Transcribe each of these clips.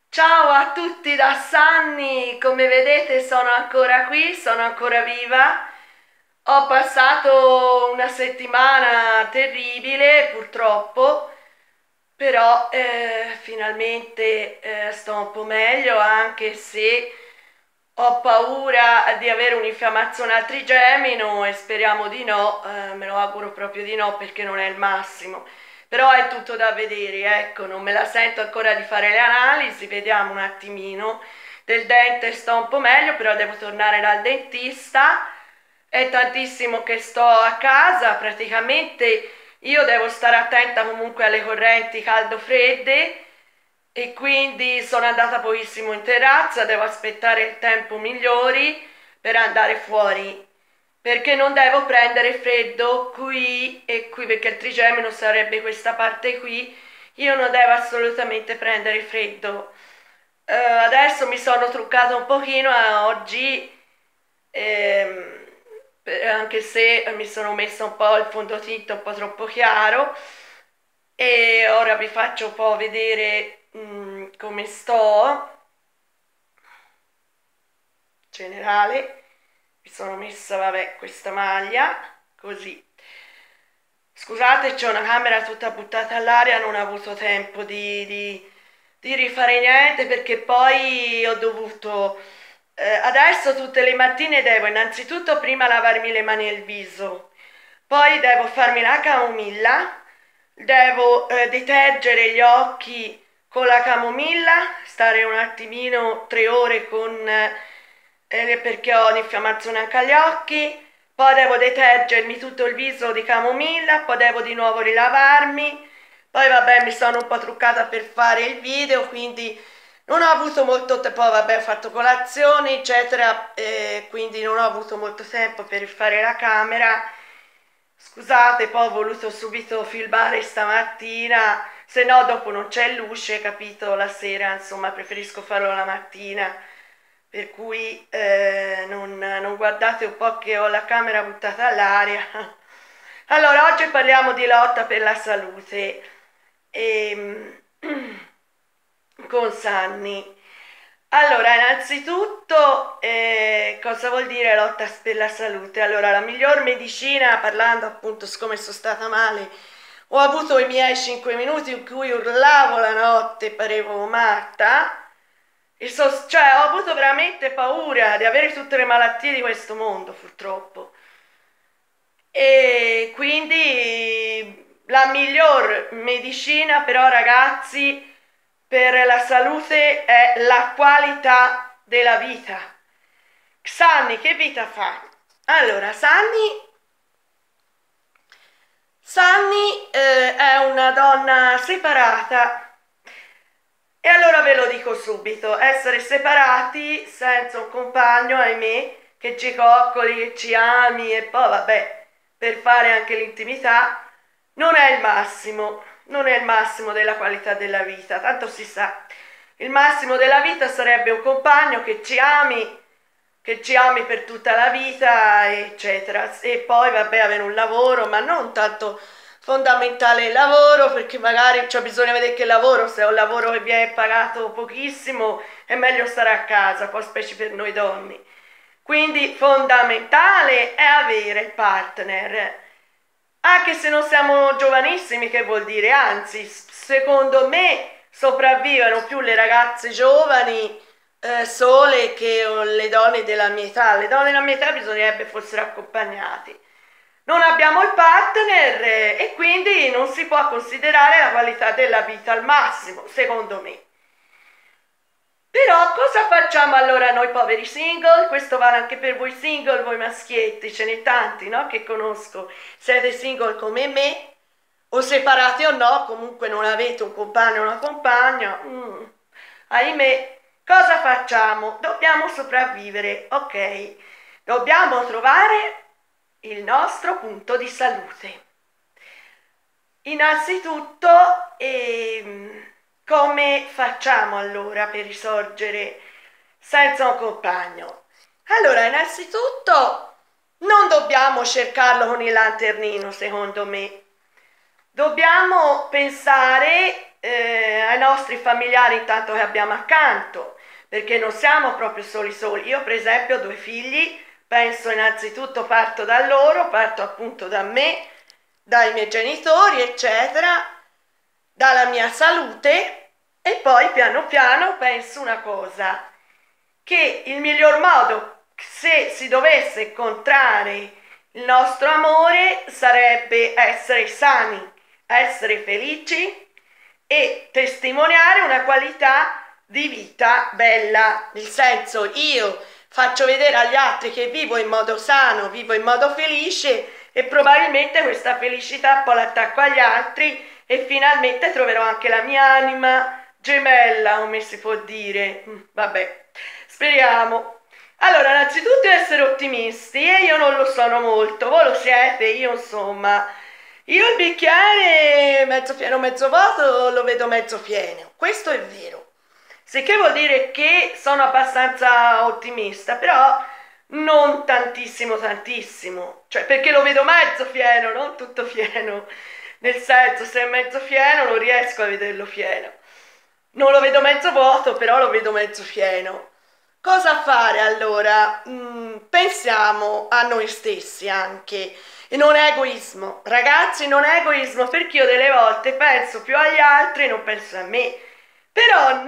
Ciao a tutti da Sanni, come vedete sono ancora qui, sono ancora viva. Ho passato una settimana terribile purtroppo, però finalmente sto un po' meglio, anche se ho paura di avere un'infiammazione al trigemino e speriamo di no, me lo auguro proprio di no perché non è il massimo. Però è tutto da vedere, ecco, non me la sento ancora di fare le analisi, vediamo un attimino. Del dente sto un po' meglio, però devo tornare dal dentista. È tantissimo che sto a casa, praticamente io devo stare attenta comunque alle correnti caldo-fredde e quindi sono andata pochissimo in terrazza, devo aspettare il tempo migliori per andare fuori, perché non devo prendere freddo qui e qui, perché il trigemino sarebbe questa parte qui, io non devo assolutamente prendere freddo. Adesso mi sono truccata un pochino oggi, ehm, anche se mi sono messa un po' il fondotinta un po' troppo chiaro e ora vi faccio un po' vedere come sto generale. Mi sono messa, vabbè, questa maglia così. Scusate, c'è una camera tutta buttata all'aria, non ho avuto tempo di rifare niente perché poi ho dovuto adesso tutte le mattine devo innanzitutto prima lavarmi le mani e il viso, poi devo farmi la camomilla, devo detergere gli occhi con la camomilla, stare un attimino 3 ore con perché ho un'infiammazione anche agli occhi, poi devo detergermi tutto il viso di camomilla, poi devo di nuovo rilavarmi, poi vabbè mi sono un po' truccata per fare il video, quindi non ho avuto molto tempo, poi vabbè ho fatto colazione eccetera, quindi non ho avuto molto tempo per fare la camera. Scusate, poi ho voluto subito filmare stamattina, se no dopo non c'è luce, capito? La sera, insomma, preferisco farlo la mattina, per cui non guardate un po' che ho la camera buttata all'aria. Allora, oggi parliamo di lotta per la salute con Sanni. Allora, innanzitutto, cosa vuol dire lotta per la salute? Allora, la miglior medicina, parlando appunto, siccome sono stata male, ho avuto i miei 5 minuti in cui urlavo la notte, parevo matta, cioè ho avuto veramente paura di avere tutte le malattie di questo mondo, purtroppo. E quindi la miglior medicina, però, ragazzi, per la salute è la qualità della vita. Sanni, che vita fa? Allora, Sanni è una donna separata. E allora ve lo dico subito, essere separati senza un compagno, ahimè, che ci coccoli, che ci ami e poi vabbè, per fare anche l'intimità, non è il massimo, non è il massimo della qualità della vita, tanto si sa. Il massimo della vita sarebbe un compagno che ci ami per tutta la vita, eccetera. E poi vabbè, avere un lavoro, ma non tanto fondamentale il lavoro, perché magari c'è bisogno di vedere che lavoro, se è un lavoro che viene pagato pochissimo, è meglio stare a casa, poi specie per noi donne. Quindi fondamentale è avere il partner, anche se non siamo giovanissimi, che vuol dire, anzi, secondo me sopravvivono più le ragazze giovani sole che le donne della mia età. Le donne della mia età bisognerebbe fossero accompagnati. Non abbiamo il partner e quindi non si può considerare la qualità della vita al massimo, secondo me. Però cosa facciamo allora noi poveri single? Questo vale anche per voi single, voi maschietti, ce n'è tanti, no? Che conosco. Siete single come me, o separati o no, comunque non avete un compagno o una compagna. Ahimè, cosa facciamo? Dobbiamo sopravvivere, ok? Dobbiamo trovare il nostro punto di salute. Innanzitutto, come facciamo allora per risorgere senza un compagno? Allora, innanzitutto, non dobbiamo cercarlo con il lanternino, secondo me. Dobbiamo pensare ai nostri familiari intanto che abbiamo accanto, perché non siamo proprio soli. Io per esempio ho 2 figli, penso innanzitutto parto da loro, parto appunto da me, dai miei genitori, eccetera, dalla mia salute e poi piano piano penso una cosa, che il miglior modo, se si dovesse incontrare il nostro amore, sarebbe essere sani, essere felici e testimoniare una qualità di vita bella, nel senso io faccio vedere agli altri che vivo in modo sano, vivo in modo felice e probabilmente questa felicità poi l'attacco agli altri e finalmente troverò anche la mia anima gemella, come si può dire. Vabbè, speriamo. Allora, innanzitutto essere ottimisti e io non lo sono molto, voi lo siete, io insomma, io il bicchiere mezzo pieno, mezzo vuoto lo vedo mezzo pieno, questo è vero. Sicché vuol dire che sono abbastanza ottimista, però non tantissimo tantissimo, cioè perché lo vedo mezzo pieno, non tutto pieno, nel senso se è mezzo pieno non riesco a vederlo pieno, non lo vedo mezzo vuoto, però lo vedo mezzo pieno. Cosa fare allora? Pensiamo a noi stessi anche, e non è egoismo, ragazzi, non è egoismo, perché io delle volte penso più agli altri e non penso a me. Però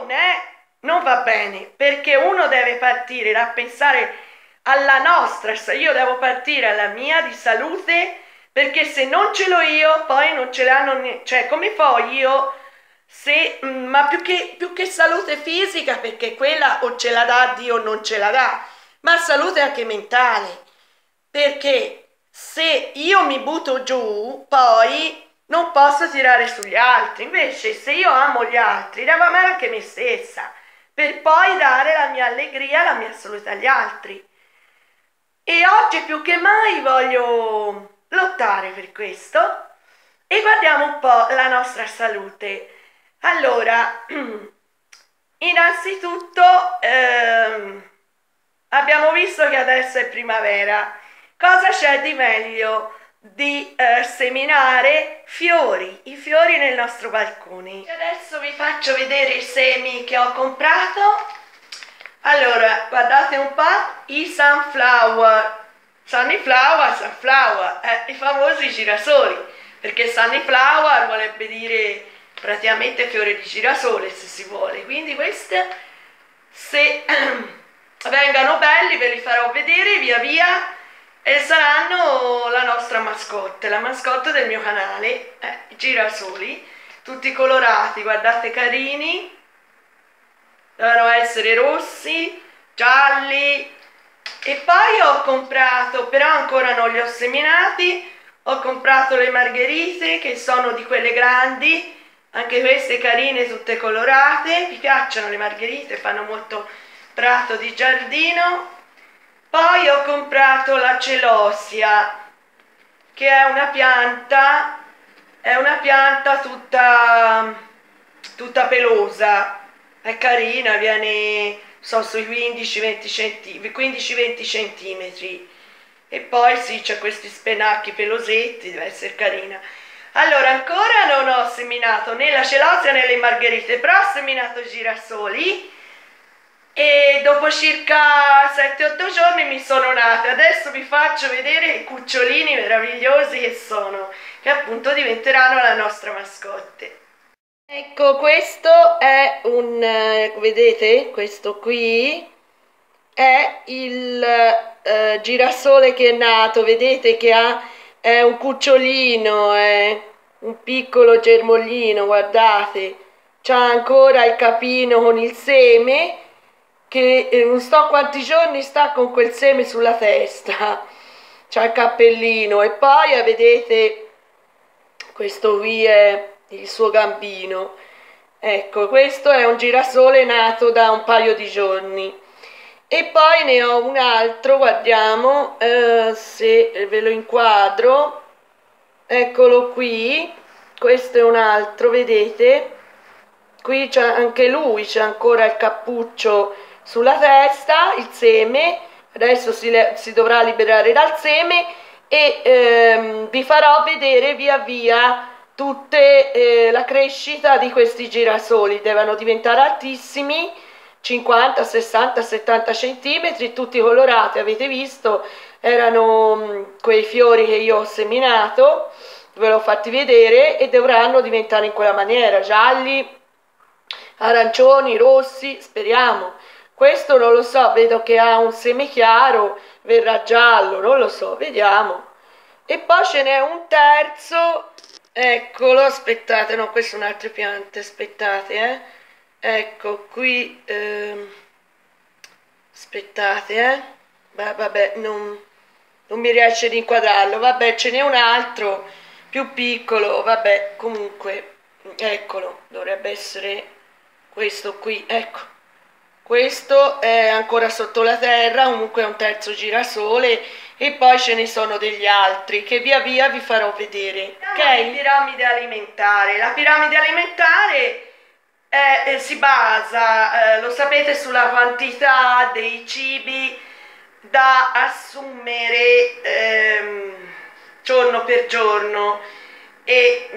non va bene, perché uno deve partire da pensare alla nostra, io devo partire alla mia di salute, perché se non ce l'ho io, poi non ce l'hanno, cioè come fo io se, ma più che salute fisica, perché quella o ce la dà Dio o non ce la dà, ma salute anche mentale, perché se io mi butto giù, poi non posso tirare sugli altri. Invece se io amo gli altri, devo amare anche me stessa, per poi dare la mia allegria, la mia salute agli altri. E oggi più che mai voglio lottare per questo e guardiamo un po' la nostra salute. Allora, innanzitutto abbiamo visto che adesso è primavera. Cosa c'è di meglio di seminare fiori, i fiori nel nostro balcone? E adesso vi faccio vedere i semi che ho comprato. Allora, guardate un po', i sunflower, i famosi girasoli, perché sunflower vorrebbe dire praticamente fiore di girasole, se si vuole. Quindi queste, se vengano belli, ve li farò vedere via via e saranno la nostra mascotte, la mascotte del mio canale, i girasoli, tutti colorati, guardate, carini. Devono essere rossi, gialli. E poi ho comprato, però ancora non li ho seminati, ho comprato le margherite, che sono di quelle grandi, anche queste carine, tutte colorate. Mi piacciono le margherite, fanno molto prato di giardino. Poi ho comprato la celosia, che è una pianta tutta pelosa. È carina, viene, so, sui 15-20 centimetri. E poi sì, c'è questi spenacchi pelosetti, deve essere carina. Allora, ancora non ho seminato né la celosia né le margherite, però ho seminato i girasoli e dopo circa 7-8 giorni mi sono nate. Adesso vi faccio vedere i cucciolini meravigliosi che sono, che appunto diventeranno la nostra mascotte. Ecco, questo è vedete, questo qui è il girasole che è nato, vedete che è un cucciolino, è un piccolo germoglino, guardate, c'ha ancora il capino con il seme, che non so quanti giorni sta con quel seme sulla testa, c'ha il cappellino e poi vedete, questo qui è il suo gambino. Ecco, questo è un girasole nato da un paio di giorni. E poi ne ho un altro, guardiamo se ve lo inquadro, eccolo qui, questo è un altro, vedete? Qui c'è anche lui, c'è ancora il cappuccio sulla testa, il seme, adesso si dovrà liberare dal seme e vi farò vedere via via la crescita di questi girasoli, devono diventare altissimi, 50, 60, 70 centimetri, tutti colorati, avete visto, erano quei fiori che io ho seminato, ve l'ho fatti vedere e dovranno diventare in quella maniera, gialli, arancioni, rossi, speriamo. Questo non lo so, vedo che ha un seme chiaro, verrà giallo, non lo so, vediamo. E poi ce n'è un terzo, eccolo, aspettate, no, queste sono altre piante, aspettate, ecco, qui, aspettate, vabbè, non mi riesce di inquadrarlo, vabbè, ce n'è un altro più piccolo, vabbè, comunque, eccolo, dovrebbe essere questo qui, ecco. Questo è ancora sotto la terra, comunque è un terzo girasole e poi ce ne sono degli altri che via via vi farò vedere. Ok? Piramide alimentare. La piramide alimentare si basa, lo sapete, sulla quantità dei cibi da assumere giorno per giorno e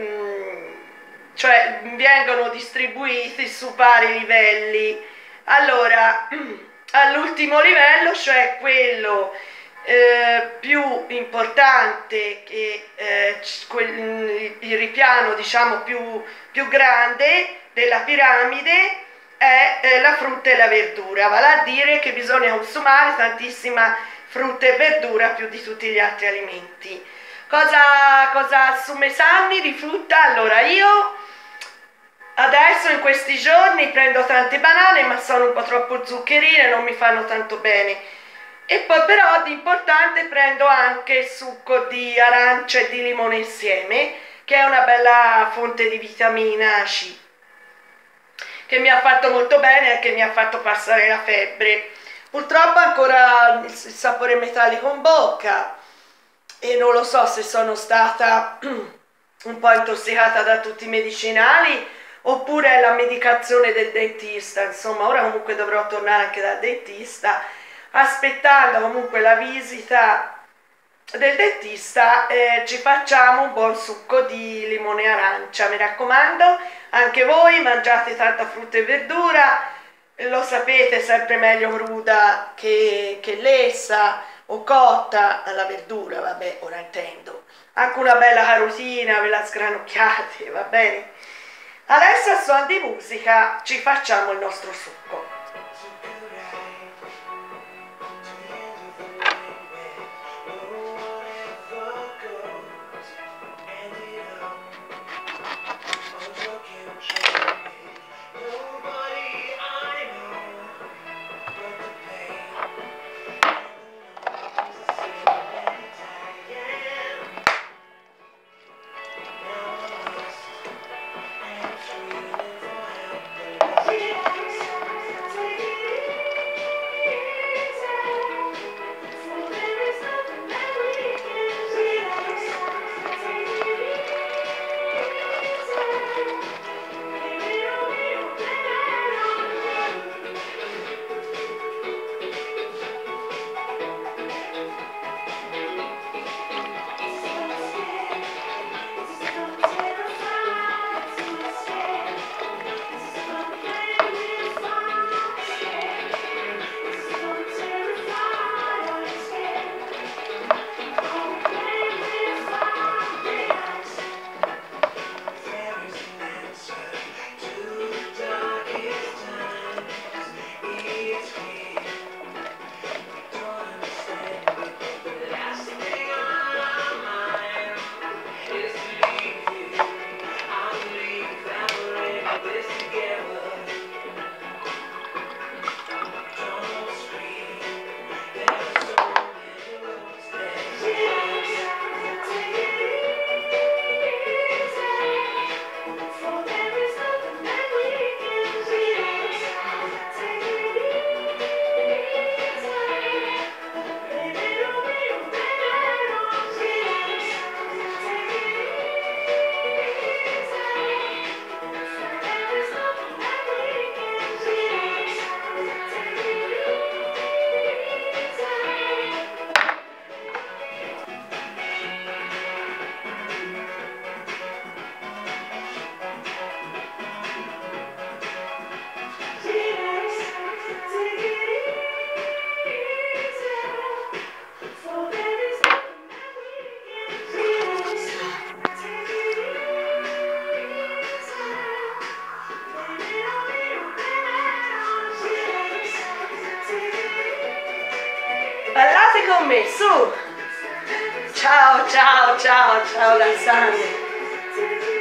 cioè vengono distribuiti su vari livelli. Allora, all'ultimo livello, cioè quello più importante, che il ripiano diciamo più grande della piramide, è la frutta e la verdura, vale a dire che bisogna consumare tantissima frutta e verdura più di tutti gli altri alimenti. Cosa assume Sanni di frutta? Allora, io adesso in questi giorni prendo tante banane, ma sono un po' troppo zuccherine, non mi fanno tanto bene. E poi però di importante prendo anche succo di arancia e di limone insieme, che è una bella fonte di vitamina C, che mi ha fatto molto bene e che mi ha fatto passare la febbre. Purtroppo ancora il sapore metallico in bocca e non lo so se sono stata un po' intossicata da tutti i medicinali oppure la medicazione del dentista. Insomma, ora comunque dovrò tornare anche dal dentista, aspettando comunque la visita del dentista. Ci facciamo un buon succo di limone e arancia, mi raccomando. Anche voi mangiate tanta frutta e verdura, lo sapete, sempre meglio cruda che lessa o cotta la verdura, vabbè, ora intendo. Anche una bella carotina, ve la sgranocchiate, va bene? Adesso a suon di musica ci facciamo il nostro succo. ballate con me, su! Ciao, ciao, ciao, ciao da Sandy.